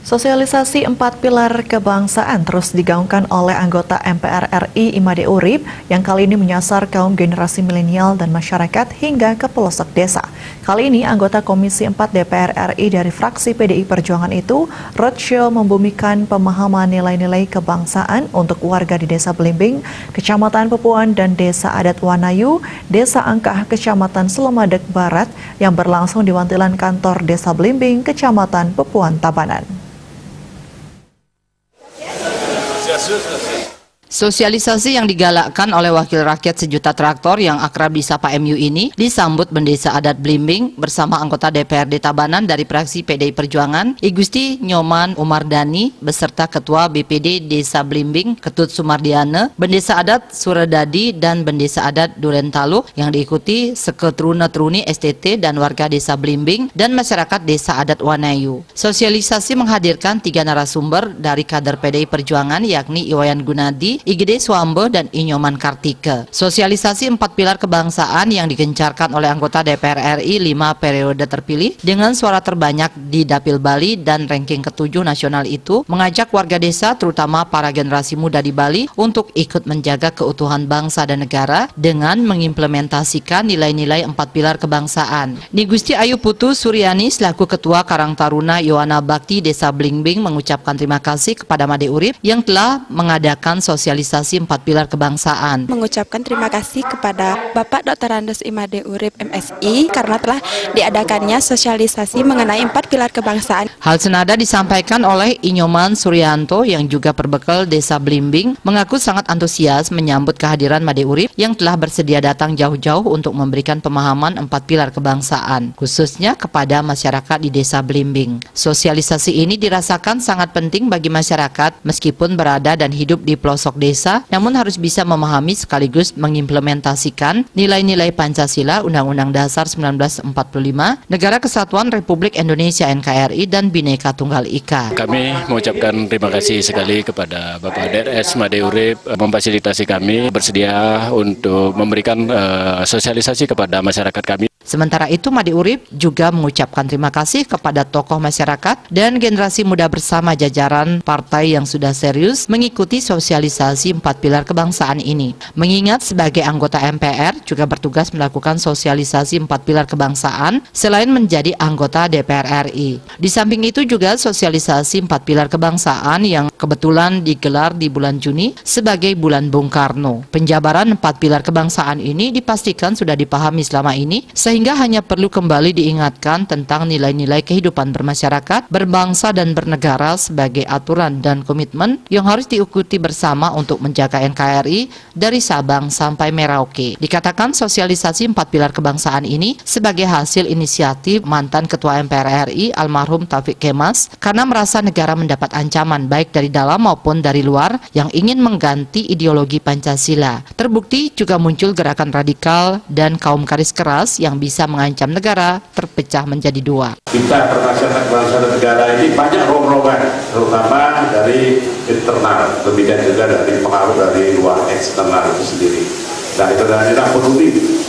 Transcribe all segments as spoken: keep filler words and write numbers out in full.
Sosialisasi empat pilar kebangsaan terus digaungkan oleh anggota M P R R I Imade Urip yang kali ini menyasar kaum generasi milenial dan masyarakat hingga ke pelosok desa. Kali ini anggota Komisi empat D P R R I dari fraksi P D I Perjuangan itu roadshow membumikan pemahaman nilai-nilai kebangsaan untuk warga di Desa Blimbing, Kecamatan Pepuan dan Desa Adat Wanayu, Desa Angkah, Kecamatan Selemadeg Barat yang berlangsung di wantilan kantor Desa Blimbing, Kecamatan Pepuan Tabanan. Sosialisasi yang digalakkan oleh Wakil Rakyat Sejuta Traktor yang akrab disapa M U ini disambut Bendesa Adat Blimbing bersama anggota D P R D Tabanan dari fraksi P D I Perjuangan, I Gusti Nyoman Umardani, beserta Ketua B P D Desa Blimbing, Ketut Sumardiane, Bendesa Adat Suradadi, dan Bendesa Adat Durentalu yang diikuti seketruna-truni S T T dan warga Desa Blimbing dan masyarakat Desa Adat Wanayu. Sosialisasi menghadirkan tiga narasumber dari kader P D I Perjuangan yakni Iwayan Gunadi, I G D Swambe, dan Inyoman Kartike. Sosialisasi empat pilar kebangsaan yang digencarkan oleh anggota D P R R I lima periode terpilih dengan suara terbanyak di Dapil Bali dan ranking ketujuh nasional itu mengajak warga desa terutama para generasi muda di Bali untuk ikut menjaga keutuhan bangsa dan negara dengan mengimplementasikan nilai-nilai empat pilar kebangsaan. Ni Gusti Ayu Putu Suryani selaku Ketua Karang Taruna Yohana Bakti Desa Blimbing mengucapkan terima kasih kepada Made Urip yang telah mengadakan sosialisasi Sosialisasi empat pilar kebangsaan. Mengucapkan terima kasih kepada Bapak Doktor Andes Imade Urip M Si karena telah diadakannya sosialisasi mengenai empat pilar kebangsaan. Hal senada disampaikan oleh Inyoman Suryanto yang juga perbekal Desa Blimbing, mengaku sangat antusias menyambut kehadiran Made Urip yang telah bersedia datang jauh-jauh untuk memberikan pemahaman empat pilar kebangsaan, khususnya kepada masyarakat di Desa Blimbing. Sosialisasi ini dirasakan sangat penting bagi masyarakat meskipun berada dan hidup di pelosok desa, namun harus bisa memahami sekaligus mengimplementasikan nilai-nilai Pancasila, Undang-Undang Dasar seribu sembilan ratus empat puluh lima, Negara Kesatuan Republik Indonesia N K R I, dan Bhinneka Tunggal Ika. Kami mengucapkan terima kasih sekali kepada Bapak D R S Made Urip memfasilitasi kami bersedia untuk memberikan uh, sosialisasi kepada masyarakat kami. Sementara itu, Made Urip juga mengucapkan terima kasih kepada tokoh masyarakat dan generasi muda bersama jajaran partai yang sudah serius mengikuti sosialisasi empat pilar kebangsaan ini. Mengingat sebagai anggota M P R juga bertugas melakukan sosialisasi empat pilar kebangsaan selain menjadi anggota D P R R I. Di samping itu juga sosialisasi empat pilar kebangsaan yang kebetulan digelar di bulan Juni sebagai bulan Bung Karno. Penjabaran empat pilar kebangsaan ini dipastikan sudah dipahami selama ini, sehingga hanya perlu kembali diingatkan tentang nilai-nilai kehidupan bermasyarakat, berbangsa dan bernegara sebagai aturan dan komitmen yang harus diikuti bersama untuk menjaga N K R I dari Sabang sampai Merauke. Dikatakan sosialisasi empat pilar kebangsaan ini sebagai hasil inisiatif mantan Ketua M P R R I almarhum Taufik Kemas karena merasa negara mendapat ancaman baik dari dalam maupun dari luar yang ingin mengganti ideologi Pancasila. Terbukti juga muncul gerakan radikal dan kaum garis keras yang bisa mengancam negara terpecah menjadi dua. Kita bermasyarakat bangsa dan negara ini banyak rongrongan, terutama dari internal, demikian juga dari pengaruh dari luar eksternal itu sendiri. Nah itu adalah tidak peduli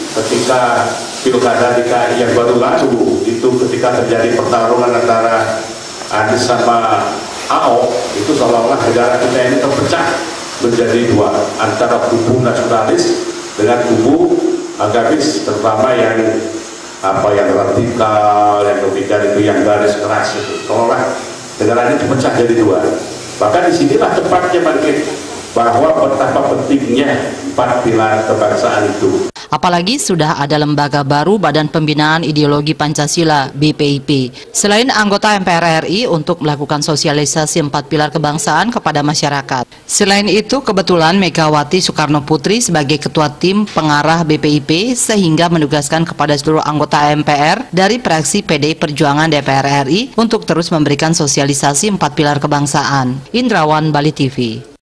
ketika pilkada D K I yang baru lalu itu ketika terjadi pertarungan antara Anies sama Ahok, itu seolah-olah negara kita ini terpecah menjadi dua antara kubu nasionalis dengan kubu agamis, terutama yang apa yang radikal, yang demikian itu yang garis keras itu. Seolah negara ini terpecah jadi dua. Bahkan disinilah tepatnya bangkit bahwa betapa pentingnya empat pilar kebangsaan itu. Apalagi sudah ada lembaga baru Badan Pembinaan Ideologi Pancasila B P I P. Selain anggota M P R R I untuk melakukan sosialisasi empat pilar kebangsaan kepada masyarakat. Selain itu, kebetulan Megawati Soekarno Putri sebagai ketua tim pengarah B P I P sehingga menugaskan kepada seluruh anggota M P R dari fraksi P D I Perjuangan D P R R I untuk terus memberikan sosialisasi empat pilar kebangsaan. Indrawan, Bali T V.